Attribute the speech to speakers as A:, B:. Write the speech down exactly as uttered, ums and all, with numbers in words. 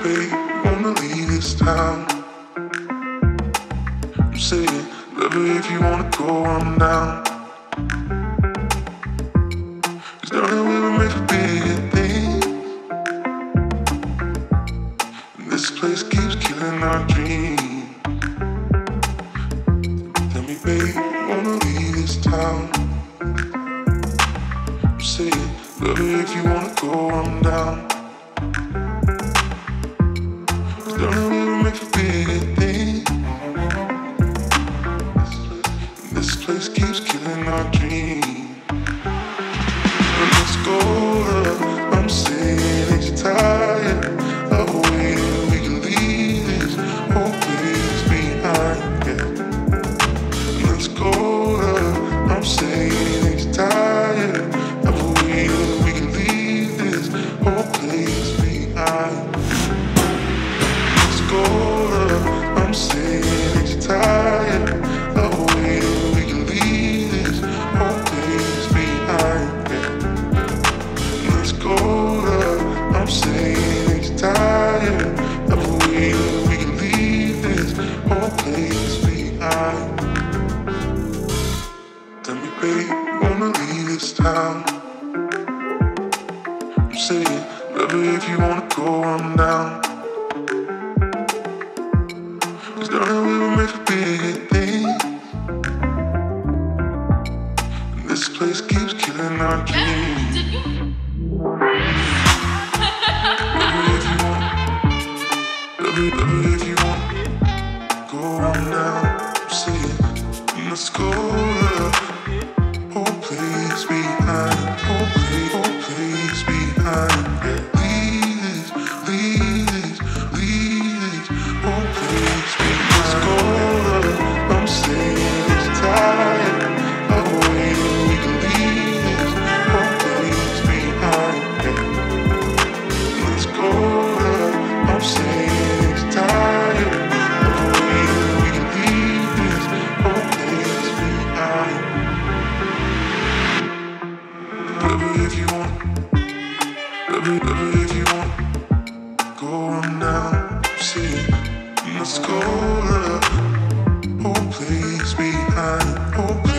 A: babe, wanna leave this town. I'm saying, love her if you wanna go, I'm down. Cause down here we were made for bigger things, and this place keeps killing our dreams. Tell me, babe, wanna leave this town. I'm saying, love her if you wanna go, I'm down. Don't know we were made for bigger things, and this place keeps killing our dreams. But let's go, love. I'm saying, ain't you tired of waiting? We can leave this whole place behind, yeah. Let's go, love. I'm saying, ain't you tired of waiting? We can leave this whole place behind. I'm saying, ain't you tired of waiting? We can leave this whole place behind, yeah. Let's go, love. I'm saying, ain't you tired of waiting? We can leave this whole place behind. Tell me, babe, wanna leave this town. I'm saying, love her if you wanna go, I'm down. Down here we were made for bigger things, and this place keeps killing our dreams. Love me if you want, love me, love me if you want. Go on down, I'm saying, let's go, love. Whole place behind, whole place, whole place behind. Leave this, leave this, leave this whole place behind. Let's go, love. I'm saying it's tired of waiting. We can leave this whole place behind, yeah. Let's go, love. I'm saying it's tired of waiting. We can leave this whole place behind. Love her if you want, love her, love her if you want. Go on now, see it. Let's go, love. Whole place behind, whole